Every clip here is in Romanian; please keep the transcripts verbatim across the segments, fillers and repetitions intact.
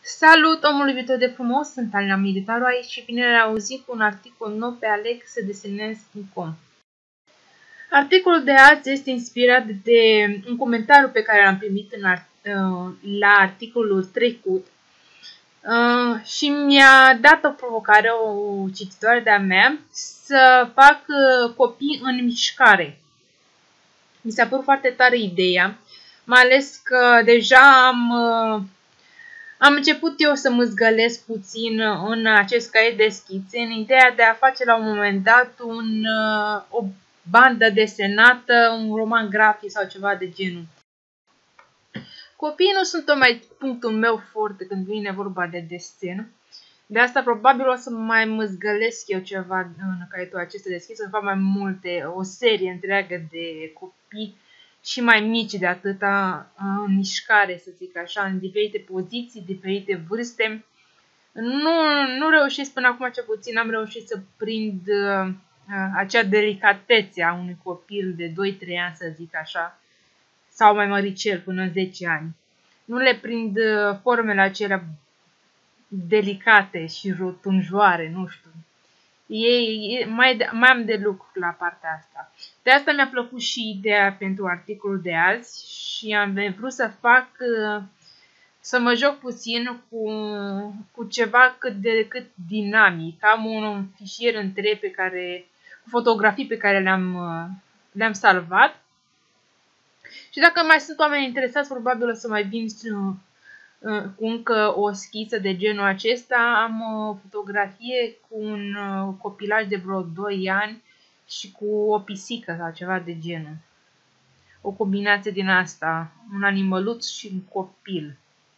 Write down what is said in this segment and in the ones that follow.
Salut, omul iubitor de frumos, sunt Alina Militaru aici și bine l-am auzit cu un articol nou pe alex desenez punct com. Articolul de azi este inspirat de un comentariu pe care l-am primit în art la articolul trecut uh, și mi-a dat o provocare, o cititoare de-a mea, să fac uh, copii în mișcare. Mi s-a părut foarte tare ideea, mai ales că deja am... Uh, Am început eu să mă zgălesc puțin în acest caiet de schițe, în ideea de a face la un moment dat un, o bandă desenată, un roman grafic sau ceva de genul. Copiii nu sunt tocmai punctul meu forte când vine vorba de desen. De asta probabil o să mai mă zgălesc eu ceva în caietul acesta de schițe, să fac mai multe, o serie întreagă de copii și mai mici de atâta, în mișcare, să zic așa, în diferite poziții, diferite vârste. Nu, nu reușesc până acum, cel puțin, am reușit să prind uh, acea delicatețe a unui copil de doi trei ani, să zic așa, sau mai măricel, până în zece ani. Nu le prind uh, formele acelea delicate și rotunjoare, nu știu. E, mai, mai am de lucru la partea asta. De asta mi-a plăcut și ideea pentru articolul de azi și am vrut să fac, să mă joc puțin cu, cu ceva cât de cât dinamic. Am un fișier întreg pe care, cu fotografii pe care le-am le-am salvat. Și dacă mai sunt oameni interesați, probabil o să mai vin cu încă o schiță de genul acesta. Am o fotografie cu un copilaj de vreo doi ani și cu o pisică sau ceva de genul. O combinație din asta, un animăluț și un copil.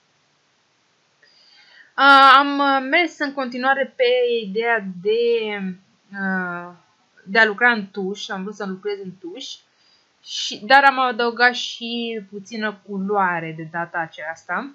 Am mers în continuare pe ideea de, de a lucra în tuș, am vrut să lucrez în tuș, și, dar am adăugat și puțină culoare de data aceasta.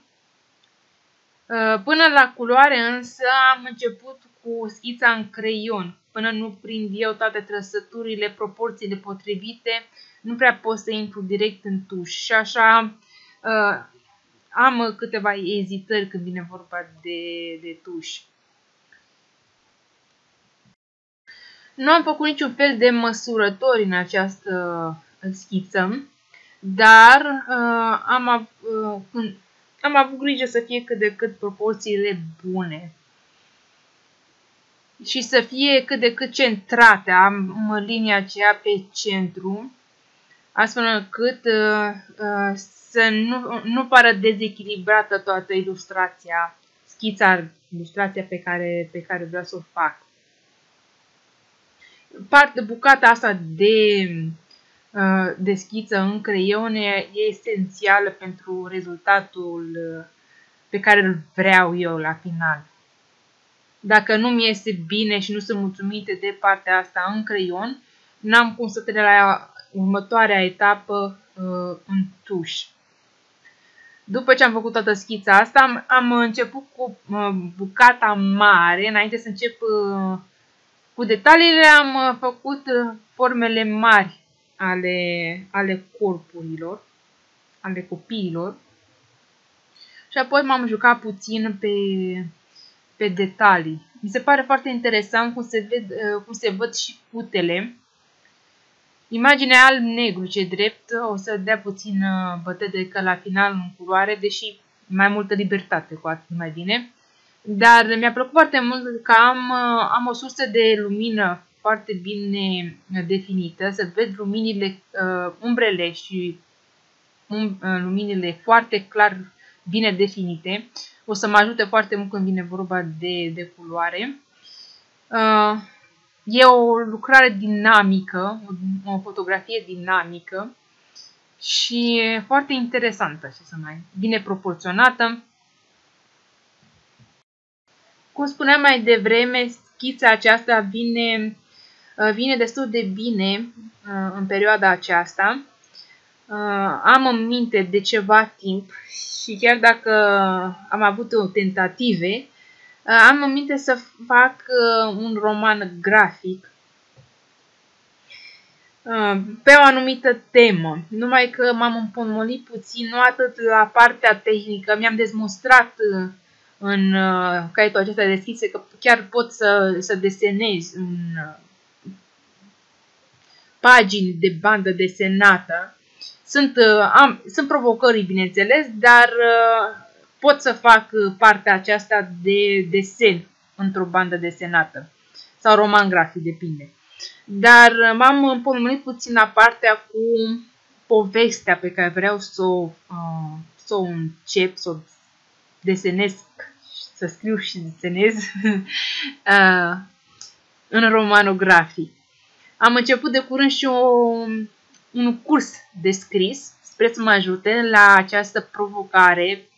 Până la culoare însă am început cu schița în creion. Până nu prind eu toate trăsăturile, proporțiile potrivite, nu prea pot să intru direct în tuș. Și așa uh, am câteva ezitări când vine vorba de, de tuș. Nu am făcut niciun fel de măsurători în această schiță, dar uh, am uh, când Am avut grijă să fie cât de cât proporțiile bune și să fie cât de cât centrate. Am linia aceea pe centru, astfel încât uh, uh, să nu, nu pară dezechilibrată toată ilustrația, schița, ilustrația pe care, pe care vreau să o fac. Partea, bucata asta de... de schiță în creione e esențială pentru rezultatul pe care îl vreau eu la final. Dacă nu mi iese bine și nu sunt mulțumită de partea asta în creion, n-am cum să trec la următoarea etapă în tuș. După ce am făcut toată schița asta, am, am început cu bucata mare. Înainte să încep cu detaliile, am făcut formele mari Ale, ale corpurilor, ale copiilor, și apoi m-am jucat puțin pe, pe detalii. Mi se pare foarte interesant cum se, ved, cum se văd și putele. Imaginea alb-negru, ce drept, o să dea puțin bătăie că la final în culoare, deși mai multă libertate, cu atât mai bine. Dar mi-a plăcut foarte mult că am, am o sursă de lumină foarte bine definită, să ved luminile, uh, umbrele și um, uh, luminile foarte clar bine definite. O să mă ajute foarte mult când vine vorba de, de culoare. Uh, e o lucrare dinamică, o, o fotografie dinamică și foarte interesantă, ce să mai, bine proporționată. Cum spuneam mai devreme, schița aceasta vine Vine destul de bine în perioada aceasta. Am în minte de ceva timp și chiar dacă am avut tentative, am în minte să fac un roman grafic pe o anumită temă. Numai că m-am împomolit puțin, nu atât la partea tehnică. Mi-am demonstrat în uh, caietul acesta de schițe, că chiar pot să, să desenezi în uh, pagini de bandă desenată. Sunt, uh, am, sunt provocări, bineînțeles, dar uh, pot să fac partea aceasta de desen într-o bandă desenată sau roman grafic, depinde. Dar m-am împolnit puțin la partea cu povestea pe care vreau să o, uh, să o încep, să o desenez, să scriu și desenez uh, în romanul grafic. Am început de curând și o, un curs de scris, sper să mă ajute la această provocare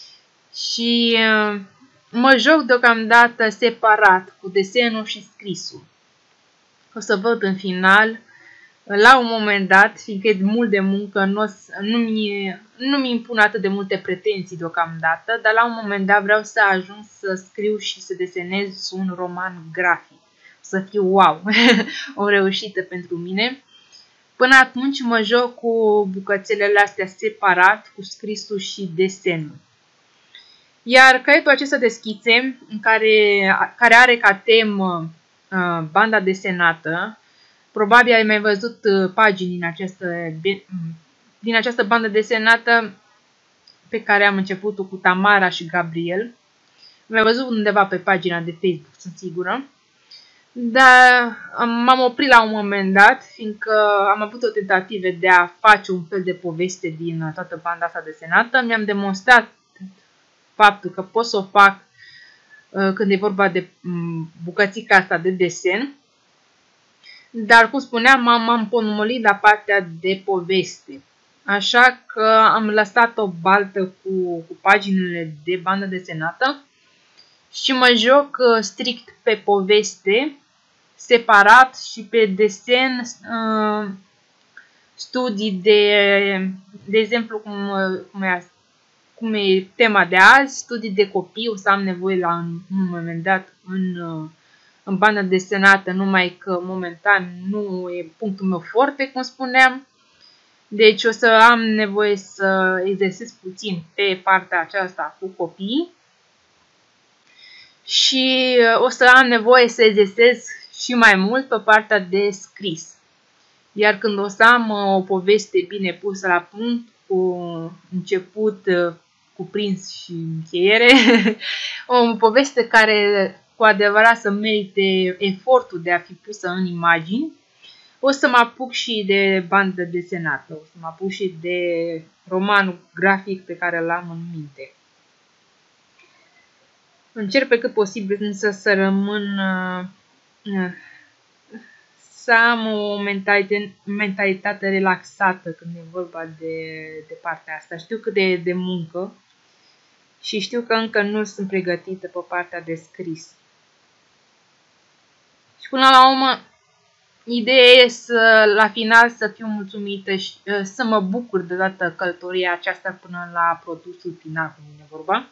și uh, mă joc deocamdată separat cu desenul și scrisul. O să văd în final, la un moment dat, fiindcă e mult de muncă, nu mi, nu mi impun atât de multe pretenții deocamdată, dar la un moment dat vreau să ajung să scriu și să desenez un roman grafic. Să fiu wow, o reușită pentru mine. Până atunci mă joc cu bucățelele astea separat, cu scrisul și desenul. Iar caietul acesta de schițe, în care, care are ca temă uh, banda desenată, probabil ai mai văzut uh, pagini din această, din această bandă desenată pe care am început-o cu Tamara și Gabriel. Am văzut undeva pe pagina de Facebook, sunt sigură. Dar m-am oprit la un moment dat, fiindcă am avut o tentativă de a face un fel de poveste din toată banda asta desenată. Mi-am demonstrat faptul că pot să o fac uh, când e vorba de um, bucățica asta de desen. Dar, cum spuneam, m-am împonomolit la partea de poveste. Așa că am lăsat o baltă cu, cu paginile de bandă desenată și mă joc uh, strict pe poveste, separat, și pe desen uh, studii de, de exemplu, cum, cum e cum e tema de azi, studii de copii. O să am nevoie la un, un moment dat în, în bandă desenată, numai că momentan nu e punctul meu forte, cum spuneam. Deci o să am nevoie să exersez puțin pe partea aceasta cu copii și o să am nevoie să exersez și mai mult pe partea de scris. Iar când o să am o poveste bine pusă la punct, cu început, cuprins și încheiere, o poveste care cu adevărat să merite efortul de a fi pusă în imagini, o să mă apuc și de bandă desenată, o să mă apuc și de romanul grafic pe care l-am în minte. Încerc pe cât posibil însă să rămân, să am o mentalitate, mentalitate relaxată când e vorba de, de partea asta. Știu cât de, de muncă și știu că încă nu sunt pregătită pe partea de scris. Și până la urmă, ideea e să, la final, să fiu mulțumită și să mă bucur de toată călătoria aceasta până la produsul final, cum e vorba.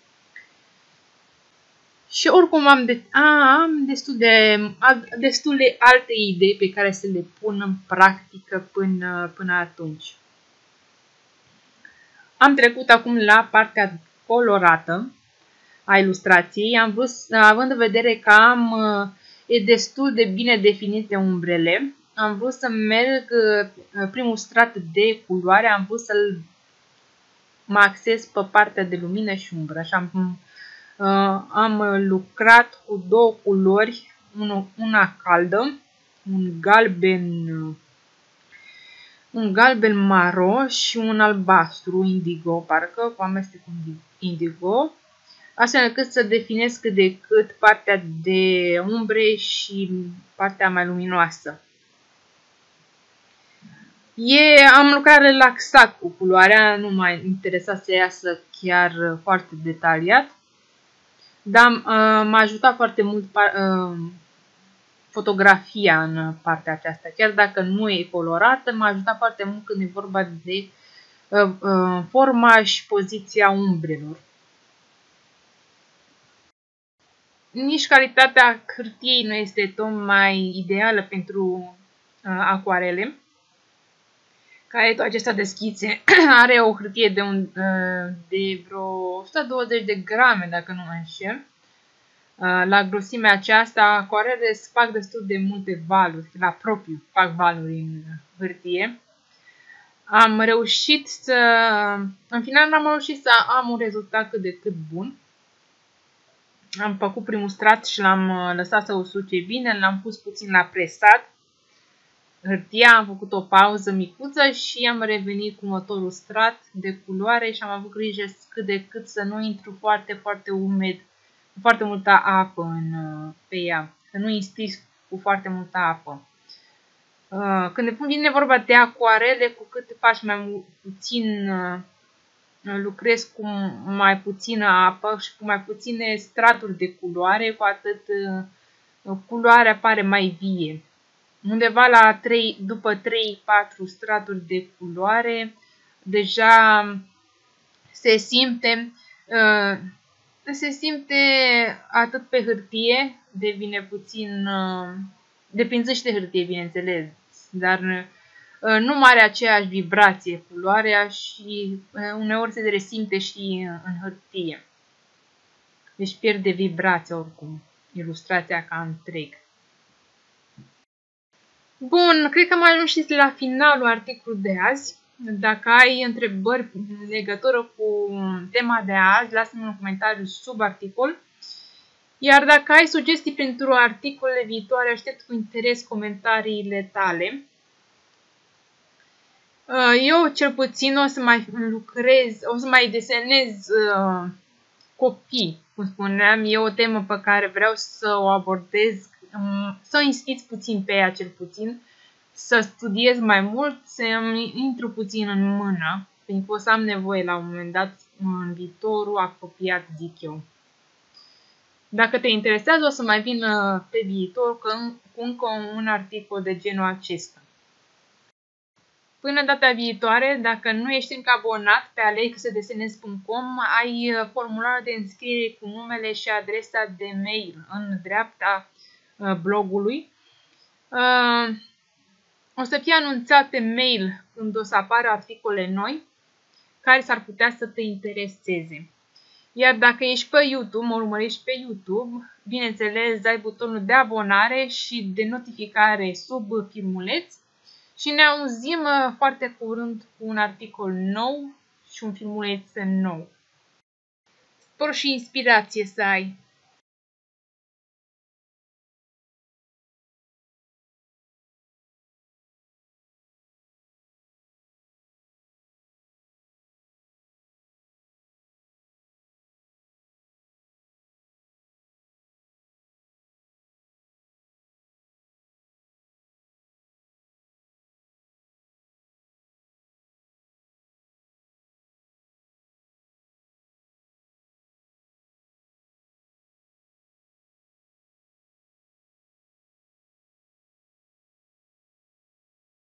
Și oricum am, de, a, am destul, de, destul de alte idei pe care să le pun în practică până, până atunci. Am trecut acum la partea colorată a ilustrației. Am vrut, având în vedere că am e destul de bine definite umbrele, am vrut să merg primul strat de culoare, am vrut să-l mă axez pe partea de lumină și umbră. Așa am, am lucrat cu două culori, una caldă, un galben, un galben maro și un albastru indigo, parcă cu amestec indigo, astfel încât să definesc cât de cât partea de umbre și partea mai luminoasă. E, am lucrat relaxat cu culoarea, nu m-a interesat să iasă chiar foarte detaliat, dar uh, m-a ajutat foarte mult uh, fotografia în partea aceasta. Chiar dacă nu e colorată, m-a ajutat foarte mult când e vorba de uh, uh, forma și poziția umbrelor. Nici calitatea hârtiei nu este tocmai ideală pentru uh, acuarele, Caietul acesta de schițe are o hârtie de, un, de vreo o sută douăzeci de grame, dacă nu mă înșel. La grosimea aceasta, acoarele fac destul de multe valuri, la propriu fac valuri în hârtie. Am reușit să, în final n-am reușit să am un rezultat cât de cât bun. Am făcut primul strat și l-am lăsat să usuce bine, l-am pus puțin la presat hârtia, am făcut o pauză micuță și am revenit cu următorul strat de culoare și am avut grijă cât de cât să nu intru foarte, foarte umed, foarte multă apă în, pe ea, să nu inspiri cu foarte multă apă. Când vine vorba de acoarele, cu cât faci mai puțin, lucrezi cu mai puțină apă și cu mai puține straturi de culoare, cu atât culoarea pare mai vie. Undeva la trei, după trei patru straturi de culoare, deja se simte, se simte atât pe hârtie, devine puțin, depinde și de hârtie, bineînțeles, dar nu mai are aceeași vibrație culoarea și uneori se resimte și în hârtie. Deci pierde vibrația oricum, ilustrația ca întreg. Bun, cred că am ajuns și la finalul articolului de azi. Dacă ai întrebări în legătură cu tema de azi, lasă-mi un comentariu sub articol. Iar dacă ai sugestii pentru articolele viitoare, aștept cu interes comentariile tale. Eu, cel puțin, o să mai lucrez, o să mai desenez uh, copii, cum spuneam. E o temă pe care vreau să o abordez, um, să o insiți puțin pe ea, cel puțin, să studiez mai mult, să îmi intru puțin în mână, pentru că o să am nevoie la un moment dat, în viitorul apropiat, zic eu. Dacă te interesează, o să mai vin pe viitor cu încă un articol de genul acesta. Până data viitoare, dacă nu ești încă abonat pe alex desenez punct com, ai formularul de înscriere cu numele și adresa de mail în dreapta blogului. O să fie anunțat pe mail când o să apară articole noi care s-ar putea să te intereseze. Iar dacă ești pe YouTube, mă urmărești pe YouTube, bineînțeles, ai butonul de abonare și de notificare sub filmuleț și ne auzim foarte curând cu un articol nou și un filmuleț nou. Spor și inspirație să ai!